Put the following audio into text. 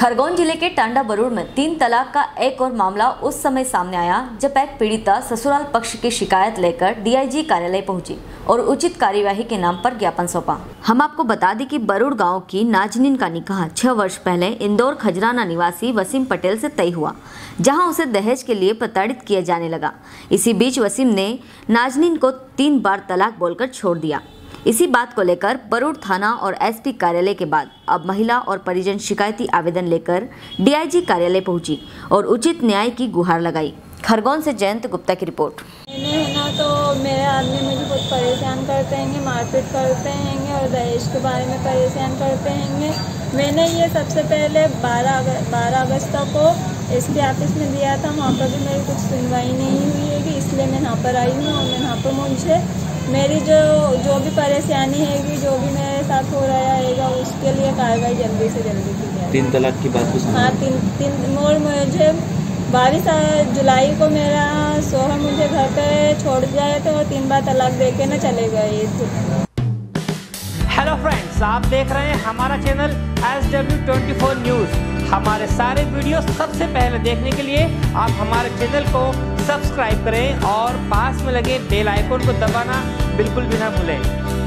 खरगोन जिले के टांडा बरूड़ में 3 तलाक का एक और मामला उस समय सामने आया जब एक पीड़िता ससुराल पक्ष की शिकायत लेकर डीआईजी कार्यालय पहुंची और उचित कार्यवाही के नाम पर ज्ञापन सौंपा। हम आपको बता दें कि बरूड़ गांव की नाजनीन का निकाह 6 वर्ष पहले इंदौर खजराना निवासी वसीम पटेल से तय हुआ, जहां उसे दहेज के लिए प्रताड़ित किया जाने लगा। इसी बीच वसीम ने नाजनीन को 3 बार तलाक बोलकर छोड़ दिया। इसी बात को लेकर बरूड़ थाना और एसपी कार्यालय के बाद अब महिला और परिजन शिकायती आवेदन लेकर डीआईजी कार्यालय पहुंची और उचित न्याय की गुहार लगाई। खरगोन से जयंत गुप्ता की रिपोर्ट। है ना, तो मेरे आदमी मुझे बहुत परेशान करते हैं, मारपीट करते हैं और दहेज के बारे में परेशान करते हैं। मैंने ये सबसे पहले 12 अगस्त को एसपी ऑफिस में दिया था। वहाँ पर भी मेरी कुछ सुनवाई नहीं हुई है कि इसलिए मैं यहाँ पर आई हूँ और मैं यहाँ पर मुझे मेरी जो भी परेशानी है, जो भी मेरे साथ हो रहा है उसके लिए कार्रवाई जल्दी से जल्दी की जाए। 3 तलाक की बात कुछ? हाँ, तीन और मुझे 22 जुलाई को मेरा शोहर मुझे घर पे छोड़ जाए तो 3 बार तलाक दे के न चले गए। हेलो फ्रेंड्स, आप देख रहे हैं हमारा चैनल SW24 न्यूज़। हमारे सारे वीडियो सबसे पहले देखने के लिए आप हमारे चैनल को सब्सक्राइब करें और पास में लगे बेल आइकन को दबाना बिल्कुल भी ना भूलें।